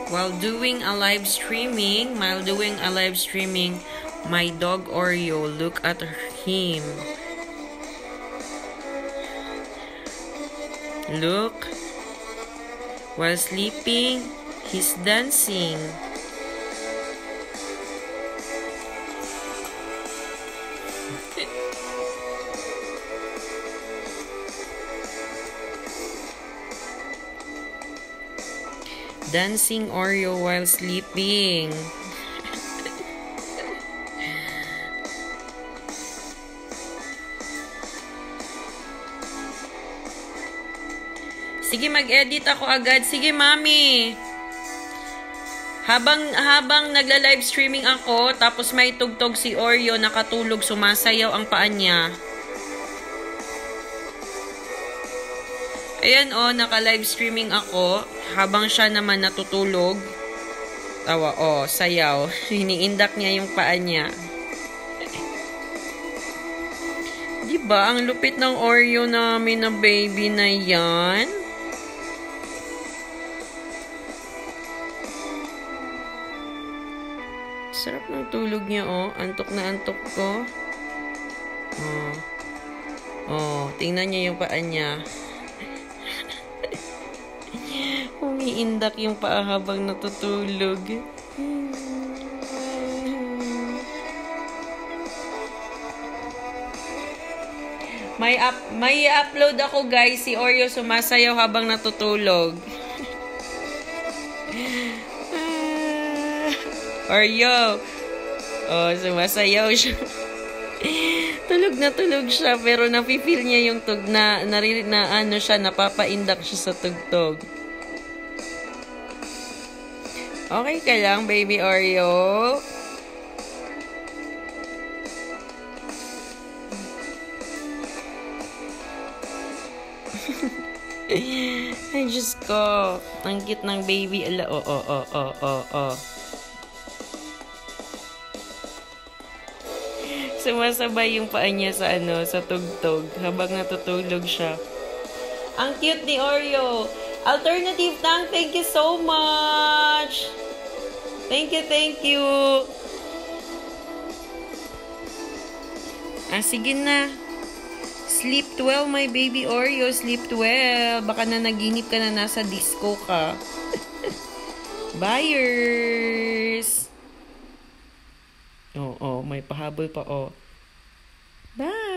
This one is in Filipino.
While doing a live streaming, my dog Oreo, look at him. Look. While sleeping, he's dancing. Dancing Oreo while sleeping. Sige, mag-edit ako agad. Sige, mami. Habang nagla-live streaming ako, tapos may tugtog si Oreo, nakatulog, sumasayaw ang paa niya. Ayan naka-live streaming ako, habang siya naman natutulog. Tawa, sayaw. Hiniindak niya yung paa niya. Diba, ang lupit ng Oreo namin na baby na yan? Sarap ng tulog niya, Antok na antok ko. Tingnan niya yung paa niya. Umiindak yung paa habang natutulog. May upload ako, guys, si Oreo sumasayaw habang natutulog. Oreo. Sumasayaw siya. Tulog siya, pero nafe-feel niya yung napapaindak siya sa tugtog. Okay ka lang, baby Oreo? Ay, Diyos ko. Ang cute ng baby. Ala, Sumasabay yung paa niya sa tugtog habang natutulog siya. Ang cute ni Oreo. Alternative Tank, thank you so much. Thank you. Sige na. Sleep well, my baby Oreo. Sleep well. Baka na naginip ka na nasa disco ka. Buyers. May pahabol pa, Bye.